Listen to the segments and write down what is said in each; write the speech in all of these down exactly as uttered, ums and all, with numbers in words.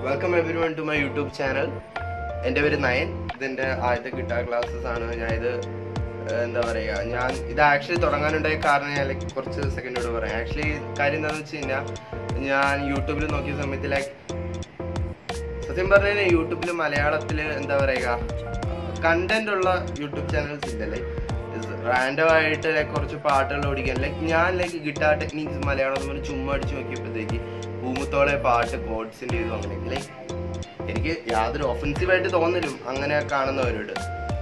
Welcome everyone to my YouTube channel. എൻ്റെ പേര് nine. ഇതിൻ്റെ ആദ്യത്തെ ഗിറ്റാർ ക്ലാസ്സസ് ആണ്. ഞാൻ ഇത് എന്താ പറയുക, ഞാൻ ഇത് ആക്ച്വലി തുടങ്ങാനുണ്ടായ കാരണം ഞാൻ ലൈക്ക് കുറച്ച് സെക്കൻഡോട് പറയാം. ആക്ച്വലി കാര്യം എന്താണെന്ന് വെച്ച് കഴിഞ്ഞാൽ, ഞാൻ യൂട്യൂബിൽ നോക്കിയ സമയത്ത് ലൈക്ക് സത്യം പറഞ്ഞു കഴിഞ്ഞാൽ യൂട്യൂബിൽ മലയാളത്തിൽ എന്താ പറയുക കണ്ടന്റ് ഉള്ള യൂട്യൂബ് ചാനൽസ് ഇല്ല. ലൈക്ക് റാൻഡം ആയിട്ട് ലൈക്ക് കുറച്ച് പാട്ടുകൾ ഓടിക്കാൻ ലൈക്ക് ഞാൻ ലൈക്ക് ഗിറ്റാർ ടെക്നിക്സ് മലയാളം പോലെ ചുമ്മാ അടിച്ച് നോക്കിയപ്പോഴത്തേക്ക് പൂമുത്തോളെ പാട്ട് കോഡ്സിൻ്റെ ഇതും അങ്ങനെ ലൈക്ക് എനിക്ക് യാതൊരു ഒഫൻസീവായിട്ട് തോന്നലും അങ്ങനെ കാണുന്നവരോട്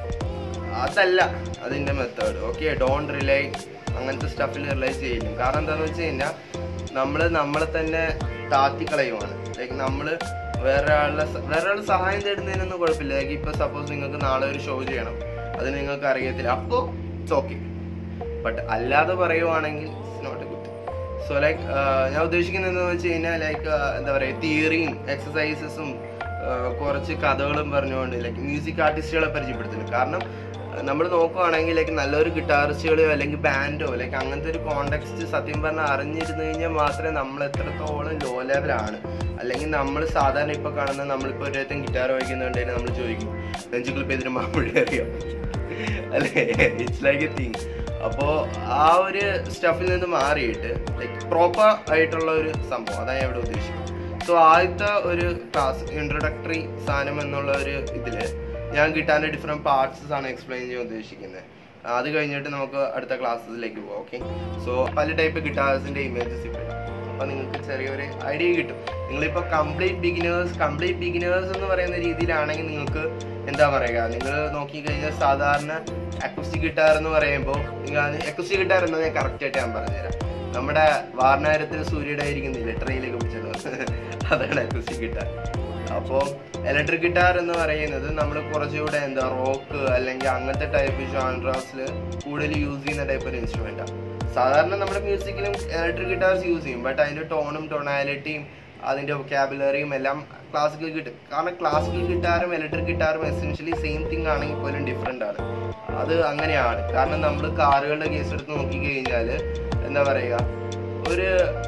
അതല്ല അതിൻ്റെ മെത്തേഡ്. ഓക്കെ, ഡോണ്ട് റിലൈ അങ്ങനത്തെ സ്റ്റഫിൽ റിലൈ ചെയ്യില്ല. കാരണം എന്താണെന്ന് വെച്ച് കഴിഞ്ഞാൽ നമ്മൾ നമ്മളെ തന്നെ താത്തിക്കളയുമാണ്. ലൈക്ക് നമ്മൾ വേറെ ആളുടെ വേറെ ആളുടെ സഹായം തേടുന്നതിനൊന്നും കുഴപ്പമില്ല. ലൈക്ക് ഇപ്പോൾ സപ്പോസ് നിങ്ങൾക്ക് നാളെ ഒരു ഷോ ചെയ്യണം, അത് നിങ്ങൾക്ക് അറിയത്തില്ല, അപ്പോൾ ഇറ്റ്സ് ഓക്കെ. ബട്ട് അല്ലാതെ പറയുവാണെങ്കിൽ it's not a good. So like ഞാൻ ഉദ്ദേശിക്കുന്നത് എന്താണെന്ന് വെച്ച് കഴിഞ്ഞാൽ ലൈക്ക് എന്താ പറയുക തിയറിയും എക്സസൈസസും കുറച്ച് കഥകളും പറഞ്ഞുകൊണ്ട് ലൈക്ക് മ്യൂസിക് ആർട്ടിസ്റ്റുകളെ പരിചയപ്പെടുത്തുന്നു. കാരണം നമ്മൾ നോക്കുകയാണെങ്കിൽ ലൈക്ക് നല്ലൊരു ഗിറ്റാറിസ്റ്റുകളോ അല്ലെങ്കിൽ ബാൻഡോ ലൈക്ക് അങ്ങനത്തെ ഒരു കോണ്ടെക്സ്റ്റ് സത്യം പറഞ്ഞാൽ അറിഞ്ഞിരുന്നു കഴിഞ്ഞാൽ മാത്രമേ നമ്മൾ എത്രത്തോളം ലോ ലെവലാണ്. അല്ലെങ്കിൽ നമ്മൾ സാധാരണ ഇപ്പോൾ കാണുന്ന നമ്മളിപ്പോൾ ഒരേറ്റം ഗിറ്റാർ വായിക്കുന്നുണ്ടെങ്കിൽ നമ്മൾ ചോദിക്കും നെഞ്ചുക്കളിപ്പോൾ ഇതിന് മാപ്പിളി അറിയാം അല്ലേ, ഇറ്റ്സ് ലൈക്ക് എ തിങ്. അപ്പോൾ ആ ഒരു സ്റ്റഫിൽ നിന്ന് മാറിയിട്ട് ലൈക്ക് പ്രോപ്പർ ആയിട്ടുള്ള ഒരു സംഭവം അതാണ് ഞാൻ ഇവിടെ ഉദ്ദേശിക്കുന്നത്. സോ ആദ്യത്തെ ഒരു ക്ലാസ് ഇൻട്രൊഡക്ടറി സാധനം എന്നുള്ള ഒരു ഇതിൽ ഞാൻ ഗിറ്റാറിൻ്റെ ഡിഫറെൻറ്റ് പാർട്സസ് ആണ് എക്സ്പ്ലെയിൻ ചെയ്യാൻ ഉദ്ദേശിക്കുന്നത്. അത് കഴിഞ്ഞിട്ട് നമുക്ക് അടുത്ത ക്ലാസ്സിലേക്ക് പോകാം. ഓക്കെ, സോ പല ടൈപ്പ് ഗിറ്റാർസിൻ്റെ ഇമേജസ് ഇപ്പോൾ അപ്പോൾ നിങ്ങൾക്ക് ചെറിയൊരു ഐഡിയ കിട്ടും. നിങ്ങളിപ്പോൾ കംപ്ലീറ്റ് ബിഗിനേഴ്സ് കംപ്ലീറ്റ് ബിഗിനേഴ്സ് എന്ന് പറയുന്ന രീതിയിലാണെങ്കിൽ നിങ്ങൾക്ക് എന്താ പറയുക, നിങ്ങൾ നോക്കിക്കഴിഞ്ഞാൽ സാധാരണ അക്കൂസ്റ്റിക് ഗിറ്റാർ എന്ന് പറയുമ്പോൾ നിങ്ങൾ അക്കൂസ്റ്റിക് ഗിറ്റാർ എന്നത് ഞാൻ കറക്റ്റായിട്ട് ഞാൻ പറഞ്ഞുതരാം. നമ്മുടെ വാരണാരത്തിൽ സൂര്യയുടെ ആയിരിക്കുന്നില്ല ട്രെയിനിലേക്ക് പിടിച്ചത്, അതാണ് അക്കൂസ്റ്റിക് ഗിറ്റാർ. അപ്പോൾ ഇലക്ട്രിക് ഗിറ്റാർ എന്ന് പറയുന്നത് നമ്മൾ കുറച്ചുകൂടെ എന്താ റോക്ക് അല്ലെങ്കിൽ അങ്ങനത്തെ ടൈപ്പ് ജോൺറാസിൽ കൂടുതൽ യൂസ് ചെയ്യുന്ന ടൈപ്പ് ഒരു ഇൻസ്ട്രുമെൻറ്റാണ്. സാധാരണ നമ്മുടെ മ്യൂസിക്കിലും ഇലക്ട്രിക് ഗിറ്റാർസ് യൂസ് ചെയ്യും, ബട്ട് അതിൻ്റെ ടോണും ടൊണാലിറ്റിയും അതിൻ്റെ വൊക്കാബുലറിയും എല്ലാം ക്ലാസിക്കൽ ഗിറ്റാർ. കാരണം ക്ലാസിക്കൽ ഗിറ്റാറും ഇലക്ട്രിക് ഗിറ്റാറും എസെൻഷ്യലി സെയിം തിങ് ആണെങ്കിൽ പോലും ഡിഫറെൻ്റ് ആണ്. അത് അങ്ങനെയാണ്. കാരണം നമ്മൾ കാറുകളുടെ കേസ് എടുത്ത് നോക്കിക്കഴിഞ്ഞാൽ എന്താ പറയുക, ഒരു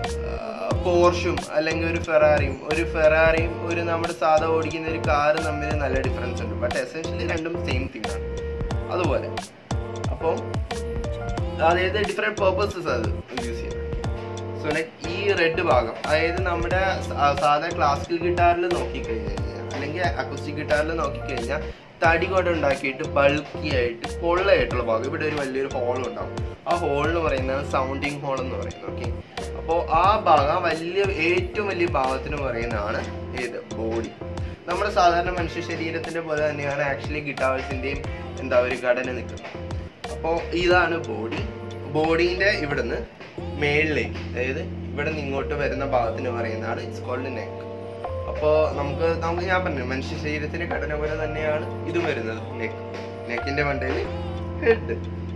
പോർഷും അല്ലെങ്കിൽ ഒരു ഫെറാറിയും ഒരു ഫെറാറിയും ഒരു നമ്മുടെ സാധാ ഓടിക്കുന്ന ഒരു കാറ് തമ്മിൽ നല്ല ഡിഫറൻസ് ഉണ്ട്. ബട്ട് എസെൻഷ്യലി രണ്ടും സെയിം തിങ് ആണ്. അതുപോലെ അപ്പം അതായത് ഡിഫറെൻറ്റ് പേർപ്പസസ് അത് യൂസ് ചെയ്യുന്നത്. സോ ലൈക്ക് ഈ റെഡ് ഭാഗം അതായത് നമ്മുടെ സാധാ ക്ലാസിക്കൽ ഗിറ്റാറിൽ നോക്കിക്കഴിഞ്ഞ് കഴിഞ്ഞാൽ അല്ലെങ്കിൽ അക്കൂസ്റ്റിക് ഗിറ്റാറിൽ നോക്കിക്കഴിഞ്ഞാൽ തടി കൊണ്ട് ഉണ്ടാക്കിയിട്ട് ബൾക്കി ആയിട്ട് പൊള്ളയായിട്ടുള്ള ഭാഗം ഇവിടെ ഒരു വലിയൊരു ഹോൾ ഉണ്ടാവും. ആ ഹോൾ എന്ന് പറയുന്നതാണ് സൗണ്ടിങ് ഹോൾ എന്ന് പറയുന്നത്. ഓക്കെ, അപ്പോൾ ആ ഭാഗം വലിയ ഏറ്റവും വലിയ ഭാഗത്തിന് പറയുന്നതാണ് ഏത് ബോഡി. നമ്മുടെ സാധാരണ മനുഷ്യ ശരീരത്തിൻ്റെ പോലെ തന്നെയാണ് ആക്ച്വലി ഗിറ്റാർസിൻ്റെയും എന്താ ഒരു ഘടന നിൽക്കുന്നത്. അപ്പോൾ ഇതാണ് ബോഡി. ബോഡീൻ്റെ ഇവിടുന്ന് മേളിലേക്ക് അതായത് ഇവിടെ നിന്ന് ഇങ്ങോട്ട് വരുന്ന ഭാഗത്തിന് പറയുന്നതാണ് ഇറ്റ്സ് കോൾഡ് നെക്ക്. അപ്പോൾ നമുക്ക് നമുക്ക് ഞാൻ പറഞ്ഞു മനുഷ്യ ശരീരത്തിൻ്റെ ഘടന പോലെ തന്നെയാണ് ഇതും വരുന്നത്. നെക്ക് നെക്കിൻ്റെ മണ്ടയിൽ ഹെഡ്,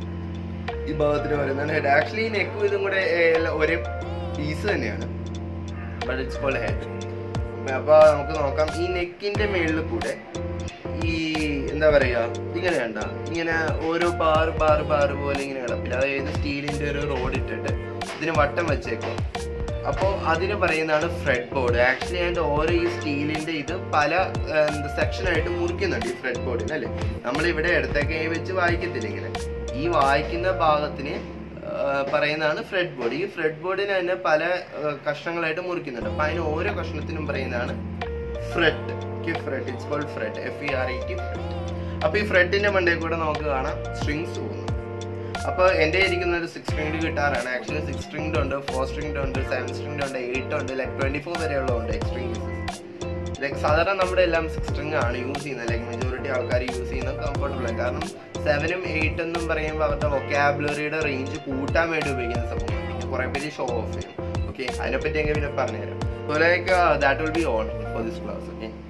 ഈ ഭാഗത്തിന് പറയുന്നതാണ് ഹെഡ്. ആക്ച്വലി ഈ നെക്കും ഇതും കൂടെ ഒരേ പീസ് തന്നെയാണ്, ബട്ട് ഇറ്റ്സ് കോൾഡ് ഹെഡ്. അപ്പോൾ നമുക്ക് നോക്കാം. ഈ നെക്കിൻ്റെ മേളിൽ കൂടെ ഈ എന്താ പറയുക ഇങ്ങനെ വേണ്ട ഇങ്ങനെ ഓരോ ബാർ ബാർ ബാർ പോലെ ഇങ്ങനെ കിടപ്പില്ല. അതായത് സ്റ്റീലിൻ്റെ ഒരു റോഡ് ഇട്ടിട്ട് ഇതിന് വട്ടം വെച്ചേക്കും. അപ്പോൾ അതിന് പറയുന്നതാണ് ഫ്രെഡ് ബോർഡ്. ആക്ച്വലി അതിൻ്റെ ഓരോ ഈ സ്റ്റീലിൻ്റെ ഇത് പല എന്താ സെക്ഷനായിട്ട് മുറിക്കുന്നുണ്ട് ഈ ഫ്രെഡ് ബോർഡിന് അല്ലേ. നമ്മളിവിടെ ഇടത്തേക്ക് വെച്ച് വായിക്കത്തില്ല ഇങ്ങനെ, ഈ വായിക്കുന്ന ഭാഗത്തിന് പറയുന്നതാണ് ഫ്രെഡ് ബോർഡ്. ഈ ഫ്രെഡ് ബോർഡിന് തന്നെ പല കഷ്ണങ്ങളായിട്ട് മുറിക്കുന്നുണ്ട്. അപ്പോൾ അതിന് ഓരോ കഷ്ണത്തിനും പറയുന്നതാണ് fret. Fret it's called fret, F R E T ടി ഫ്രെറ്റ്. അപ്പോൾ ഈ ഫ്രെറ്റിൻ്റെ മണ്ടയിൽ കൂടെ നമുക്ക് കാണാം സ്ട്രിങ്സ് പോകുന്നു. അപ്പോൾ എൻ്റെ ഇരിക്കുന്ന ഒരു സിക്സ് സ്ട്രിങ്ഡ് ഗിറ്റാറാണ്. ആക്ച്വലി സിക്സ് സ്ട്രിങ്ഡ് ഉണ്ട്, ഫോർ സ്ട്രിങ്ഡ് ഉണ്ട്, സെവൻ സ്ട്രിങ്ഡ് ഉണ്ട്, എയ്റ്റ് ഉണ്ട്, ലൈക്ക് ട്വൻറ്റി ഫോർ വരെയുള്ളതുണ്ട് എക്സ്ട്രിങ്. ലൈക്ക് സാധാരണ നമ്മുടെ എല്ലാം സിക്സ് സ്ട്രിങ് ആണ് യൂസ് ചെയ്യുന്നത്. ലൈക്ക് മെജോറിറ്റി ആൾക്കാർ യൂസ് ചെയ്യുന്നത് കംഫർട്ടബിൾ ആണ്. കാരണം സെവനും എയ്റ്റ് എന്നും പറയുമ്പോൾ അവരുടെ വൊക്കാബുലറിയുടെ റേഞ്ച് കൂട്ടാൻ വേണ്ടി ഉപയോഗിക്കുന്ന സംഭവം. പിന്നെ കുറേ പേര് ഷോ ഓഫ് ചെയ്യും. ഓക്കെ, അതിനെപ്പറ്റി എങ്ങനെ പിന്നെ പറഞ്ഞുതരാം. So like that will be all for this class. Okay.